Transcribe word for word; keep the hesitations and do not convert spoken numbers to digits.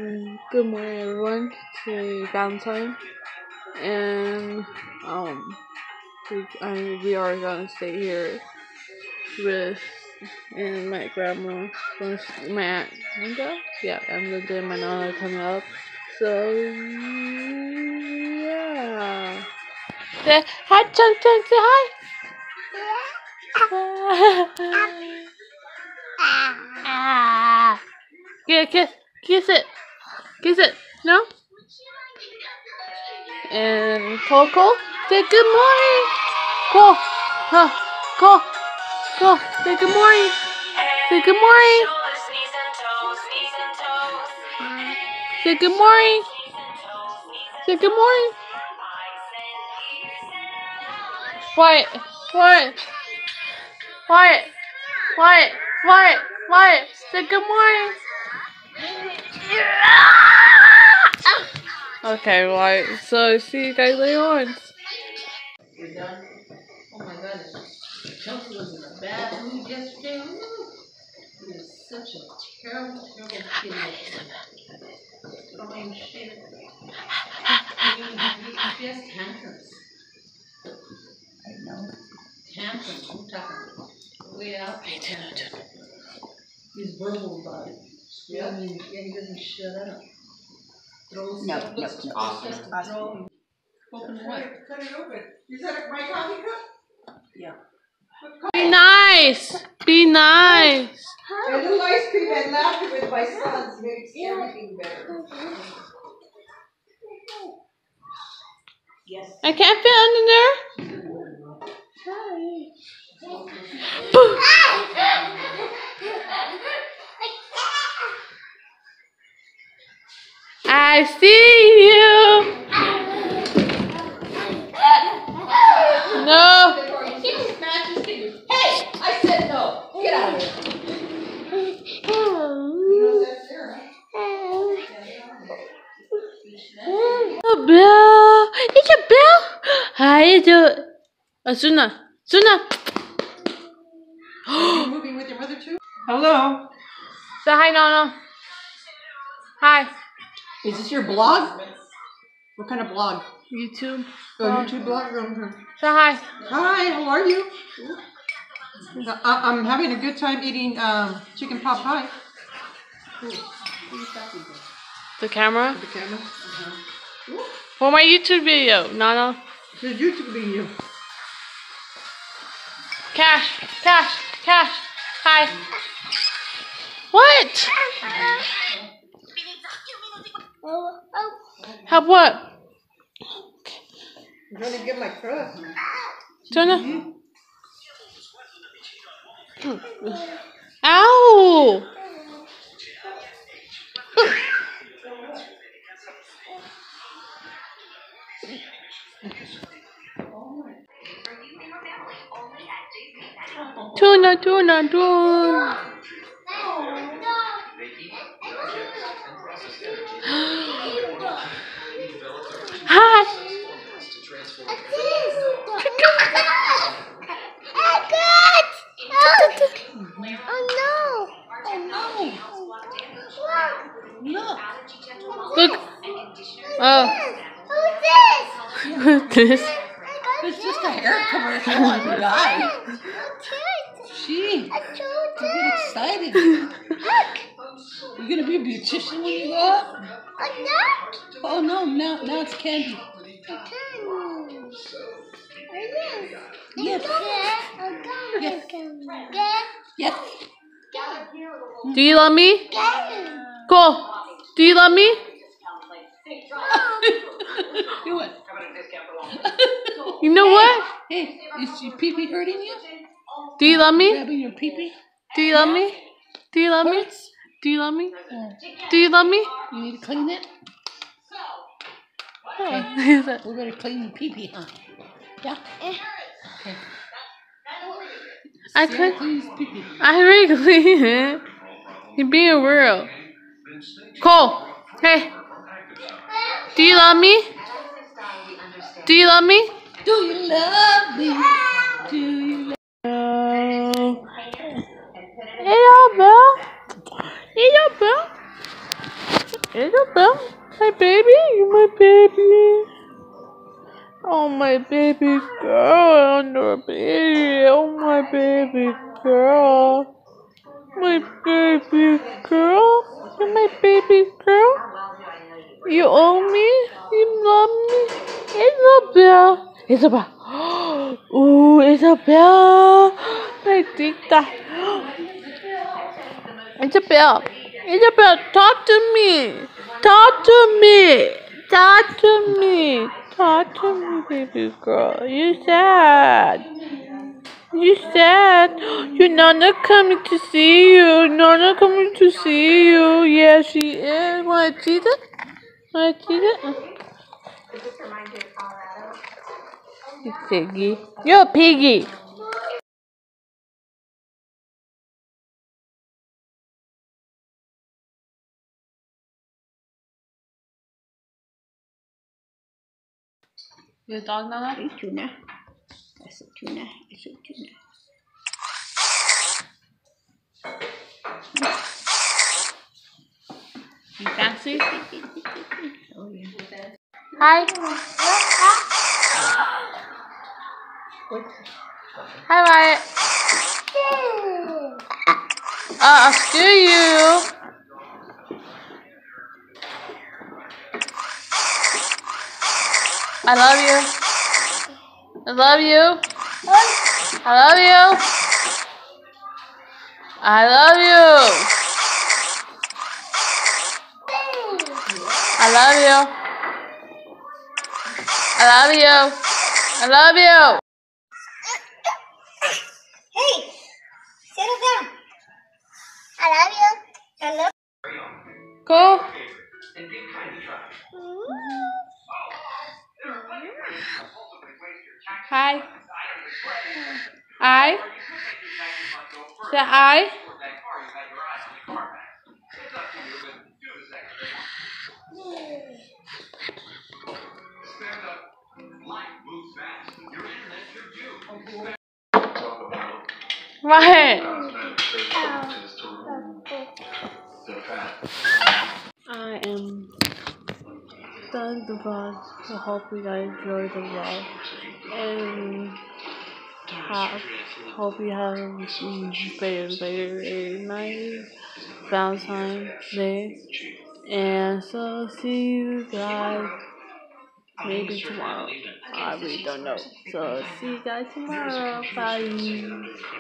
Um, good morning, everyone. Today, Valentine, and um, we, I, we are gonna stay here with and my grandma, my aunt Linda, yeah, and Linda and my nana coming up. So yeah. Say hi, Chunk Chunk. Say hi. Get a kiss. Kiss it. Kiss it. No? And Coco, say good morning. Go. Go. Go. Go. Say good morning. Say good morning. Say good morning. Say good morning. Quiet. Quiet. Quiet. Quiet. Quiet. Quiet. Say good morning. Okay, right. So see you guys later on. We're done. Oh my goodness. Chelsea was in a bad mood yesterday. He was such a terrible, terrible kid. Throwing shit. He, he, he has tantrums. I know. Tantrums. I'm talking way out there. He's verbal about it. Yeah, I mean, yeah, he doesn't shut up. Throws no, stuff. No, no, awesome. Awesome. Open what? Cut it open. Is that my coffee cup? Yeah. Be nice. Be nice. A little ice cream and laughter with my sons makes everything better. Yes. I can't fit under there. Hi. I see you. No. Hey, I said no. Get out of here. Oh, Bill. It's a Bill. How you doing? Asuna. Asuna. Are you moving with your mother too? Hello. Say hi, Nana. Hi. Is this your blog? What kind of blog? YouTube. Oh, YouTube blog? Say hi. Hi, how are you? I I'm having a good time eating um, chicken pot pie. The camera? The camera? Uh-huh. For my YouTube video, Nana. The YouTube video. Cash, cash, cash. Hi. What? Help what? I'm trying to get my truck. Turn it. Ow! Tuna, tuna, tuna. Hi. Oh no! Oh no! Look! Look. Oh. Who's this? This? It's just a hair commercial on the guy. Gee, I get excited. You're gonna be a beautician when you grow up? Oh no, now now it's candy. Yes. Yes. Yes. Do you love me? Cool. Do you love me? Do it. You know what? Hey, is your pee-pee hurting you? Do you love me? Grabbing your pee-pee? Do you love me? Do you love me? Do you love me? Do you love me? You need to clean it? Okay. We better clean the pee-pee, huh? Yeah? Okay. I could. Pee-pee. I already cleaned it. You're being real. Cole. Hey. Do you love me? Do you love me? Do you love me? Do you love me? Hello, Bill. Hello, Bill. Isabel, my baby, you my baby. Oh, my baby girl, under baby. Oh, my baby girl. My baby girl. You're my baby girl. You own me. You love me. Isabel. Isabel. Ooh, Isabel. My tita. Isabel. Isabel, talk to me. Talk to me. Talk to me. Talk to me, baby girl. You sad. You sad. Your Nana coming to see you. Nana coming to see you. Yeah, she is. Wanna see that? Wanna see that? You piggy. You're a piggy. You a dog, Nana? Hey, tuna. That's a tuna. It's a tuna. You fancy? Oh, yeah. Hi. Hi, Wyatt. Uh, I'll screw you. I love you. I love you. I love you. I love you. I love you. I love you. I love you. Hey, settle down. I love you. I love Go. Hi. I. Say I. What? I am done the vlog. I hope you guys enjoyed the vlog. And have, hope you have a very, very nice Valentine Day. And so see you guys maybe tomorrow. I really don't know. So see you guys tomorrow. Bye.